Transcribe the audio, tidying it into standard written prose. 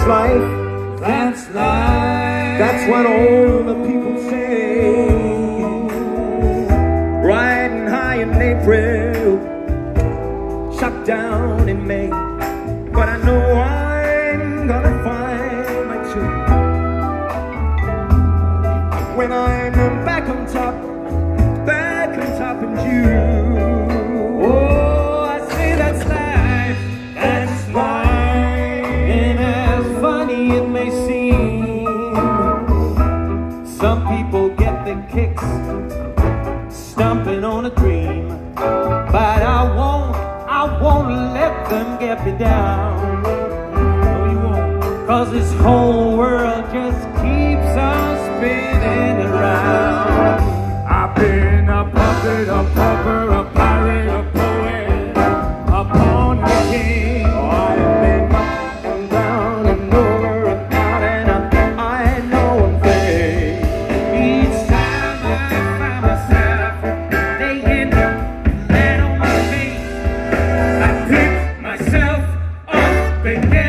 life. That's life. That's what all the people say. Riding high in April, shut down in May. But I know I'm gonna find my tune when I'm back on top in June. Oh, I say that's life. That's life. And as funny it may seem, some people get their kicks stomping on a dream, but I won't let them get me down. No, you won't. 'Cause this whole world just keeps on spinning around. I've been a puppet, a pauper, a pirate, a poet, a pawn, a king. I've been up and down and over and out, and I know one thing. Each time I find myself laying flat on my face, I pick myself up again.